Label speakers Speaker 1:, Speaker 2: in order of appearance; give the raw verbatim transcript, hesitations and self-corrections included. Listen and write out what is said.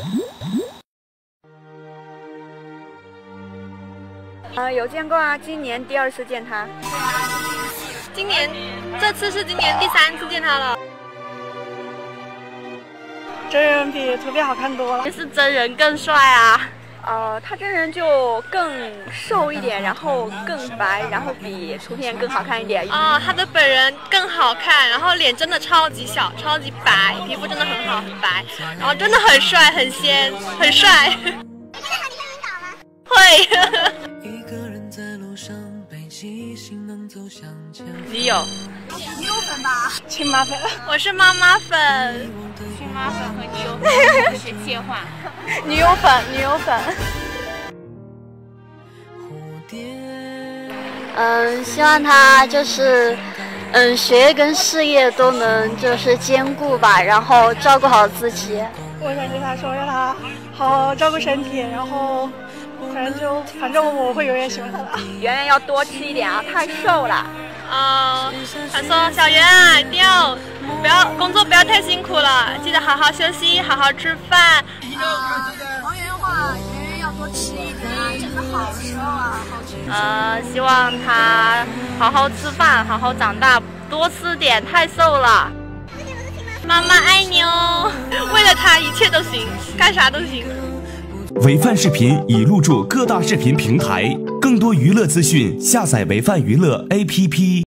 Speaker 1: 呃，有见过啊，今年第二次见他。
Speaker 2: 今年这次是今年第三次见他了。
Speaker 3: 真人比图片好看多了，
Speaker 2: 也是真人更帅啊。
Speaker 1: 呃，他真人就更瘦一点，然后更白，然后比图片更好看一点。
Speaker 2: 啊、哦，他的本人更好看，然后脸真的超级小，超级白，皮肤真的很好，很白，然后真的很帅，很仙，很帅。会。
Speaker 4: 你有？
Speaker 3: 女友粉吧？亲妈粉。
Speaker 2: 我是妈妈粉。
Speaker 4: 亲妈粉和女友粉是切换。
Speaker 3: 女友粉，女友粉。
Speaker 5: 嗯，希望他就是，嗯，学业跟事业都能就是兼顾吧，然后照顾好自己。
Speaker 3: 我想对他说，让他好好照顾身体，然后反正就反正我会永远喜欢他的。
Speaker 1: 圆圆要多吃一点啊，太瘦了。
Speaker 2: 啊、呃，他说小圆啊，一定要不要工作不要太辛苦了，记得好好休息，好好吃饭。
Speaker 3: 啊，王源的话，圆圆要多吃一点啊，真的好瘦啊，好吃。
Speaker 4: 呃，希望他好好吃饭，好好长大，多吃点，太瘦了。
Speaker 2: 妈妈爱你哦，为了他一切都行，干啥都行。
Speaker 6: 维范视频已入驻各大视频平台，更多娱乐资讯，下载维范娱乐 A P P。